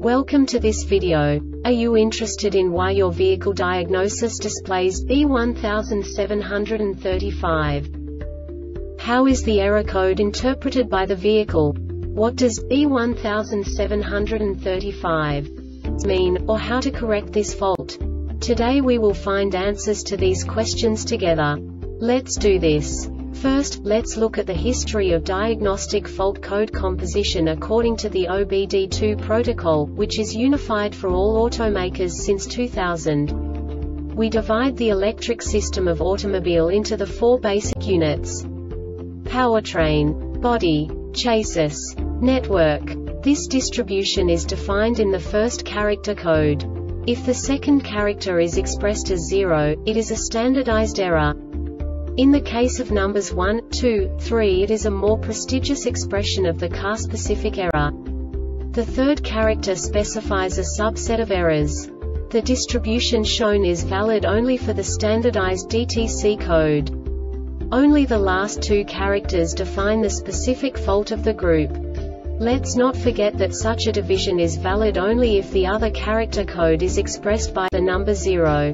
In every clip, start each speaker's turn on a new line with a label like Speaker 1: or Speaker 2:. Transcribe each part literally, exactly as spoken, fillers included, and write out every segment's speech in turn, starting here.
Speaker 1: Welcome to this video. Are you interested in why your vehicle diagnosis displays B one seven three five? How is the error code interpreted by the vehicle? What does B one seven three five mean, or how to correct this fault? Today we will find answers to these questions together. Let's do this. First, let's look at the history of diagnostic fault code composition according to the O B D two protocol, which is unified for all automakers since two thousand. We divide the electric system of automobile into the four basic units: powertrain, body, chassis, network. This distribution is defined in the first character code. If the second character is expressed as zero, it is a standardized error. In the case of numbers one, two, three, it is a more prestigious expression of the car-specific error. The third character specifies a subset of errors. The distribution shown is valid only for the standardized D T C code. Only the last two characters define the specific fault of the group. Let's not forget that such a division is valid only if the other character code is expressed by the number zero.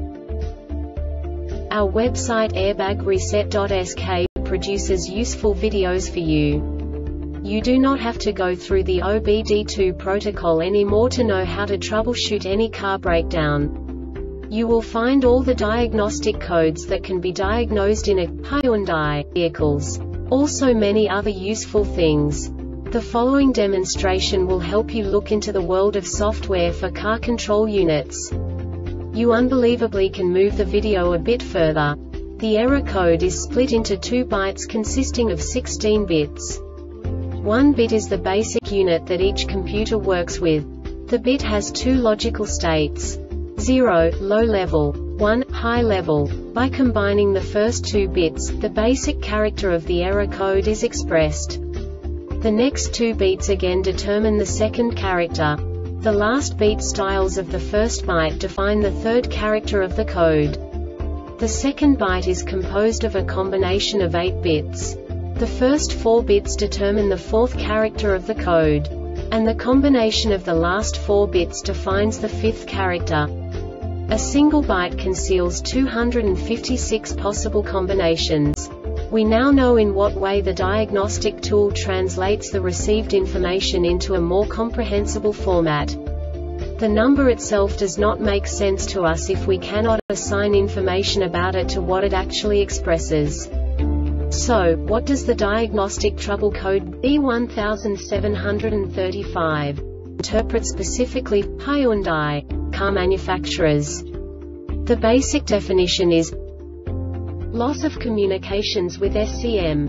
Speaker 1: Our website airbag reset dot S K produces useful videos for you. You do not have to go through the O B D two protocol anymore to know how to troubleshoot any car breakdown. You will find all the diagnostic codes that can be diagnosed in a Hyundai vehicles. Also many other useful things. The following demonstration will help you look into the world of software for car control units. You unbelievably can move the video a bit further. The error code is split into two bytes consisting of sixteen bits. One bit is the basic unit that each computer works with. The bit has two logical states: zero, low level, one, high level. By combining the first two bits, the basic character of the error code is expressed. The next two bits again determine the second character. The last beat styles of the first byte define the third character of the code. The second byte is composed of a combination of eight bits. The first four bits determine the fourth character of the code. And the combination of the last four bits defines the fifth character. A single byte conceals two hundred fifty-six possible combinations. We now know in what way the diagnostic tool translates the received information into a more comprehensible format. The number itself does not make sense to us if we cannot assign information about it to what it actually expresses. So, what does the diagnostic trouble code B one seven three five interpret specifically for Hyundai car manufacturers? The basic definition is loss of communications with S C M.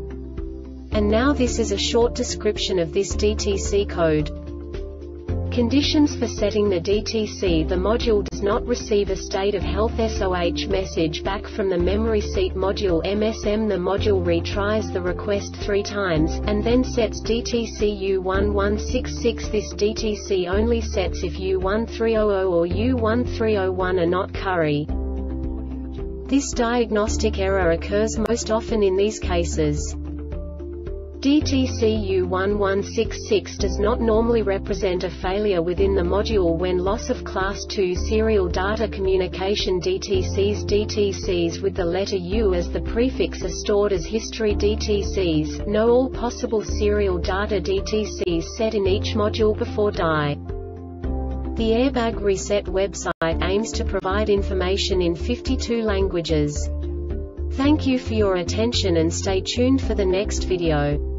Speaker 1: And now this is a short description of this D T C code. Conditions for setting the D T C: the module does not receive a state of health S O H message back from the memory seat module M S M. The module retries the request three times, and then sets D T C U one one six six. This D T C only sets if U one three zero zero or U one three zero one are not curry. This diagnostic error occurs most often in these cases. D T C U one one six six does not normally represent a failure within the module when loss of class two serial data communication. D T Cs D T Cs with the letter U as the prefix are stored as history D T Cs. Know all possible serial data D T Cs set in each module before D I. The Airbag Reset website aims to provide information in fifty-two languages. Thank you for your attention and stay tuned for the next video.